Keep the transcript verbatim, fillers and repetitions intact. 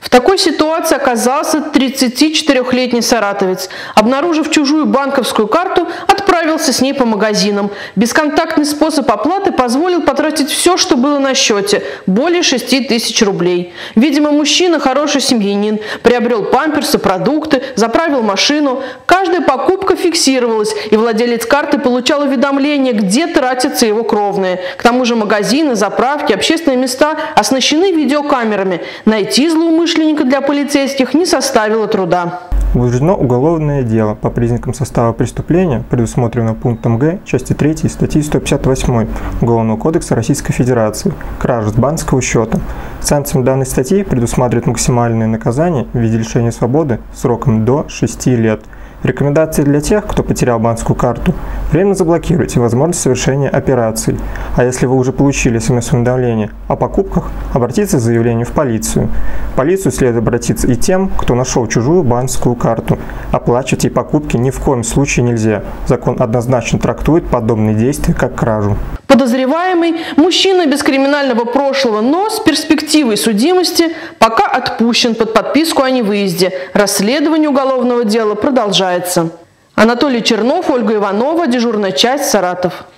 В такой ситуации оказался тридцатичетырёхлетний саратовец. Обнаружив чужую банковскую карту, отправился с ней по магазинам. Бесконтактный способ оплаты позволил потратить все, что было на счете – более шести тысяч рублей. Видимо, мужчина хороший семьянин, приобрел памперсы, продукты, заправил машину. Каждая покупка фиксировалась, и владелец карты получал уведомление, где тратятся его кровные. К тому же магазины, заправки, общественные места оснащены видеокамерами. Найти злоумышленника для полицейских не составило труда. Возбуждено уголовное дело по признакам состава преступления, предусмотренного пунктом Г части третьей статьи сто пятьдесят восемь Уголовного кодекса Российской Федерации «Кража с банковского счета». Санкциями данной статьи предусматривает максимальное наказание в виде лишения свободы сроком до шести лет. Рекомендации для тех, кто потерял банковскую карту: временно заблокируйте возможность совершения операций. А если вы уже получили смс-уведомление о покупках, обратиться с заявлением в полицию. В полицию следует обратиться и тем, кто нашел чужую банковскую карту. Оплачивать ей покупки ни в коем случае нельзя. Закон однозначно трактует подобные действия как кражу. Подозреваемый – мужчина без криминального прошлого, но с перспективой судимости, пока отпущен под подписку о невыезде. Расследование уголовного дела продолжается. Анатолий Чернов, Ольга Иванова, дежурная часть, Саратов.